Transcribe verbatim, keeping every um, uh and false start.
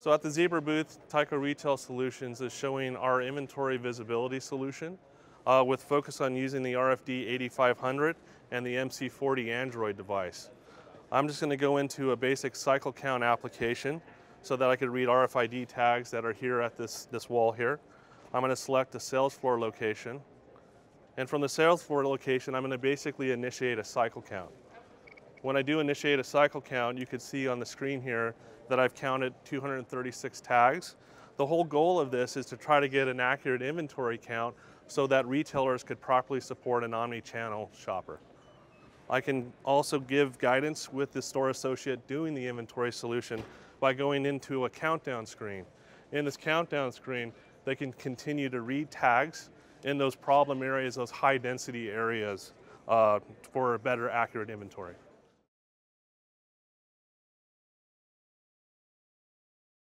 So at the Zebra booth, Tyco Retail Solutions is showing our inventory visibility solution uh, with focus on using the R F D eighty-five hundred and the M C forty Android device. I'm just going to go into a basic cycle count application so that I could read R F I D tags that are here at this, this wall here. I'm going to select a sales floor location. And from the sales floor location, I'm going to basically initiate a cycle count. When I do initiate a cycle count, you can see on the screen here that I've counted two hundred thirty-six tags. The whole goal of this is to try to get an accurate inventory count so that retailers could properly support an omni-channel shopper. I can also give guidance with the store associate doing the inventory solution by going into a countdown screen. In this countdown screen, they can continue to read tags in those problem areas, those high density areas uh, for a better accurate inventory.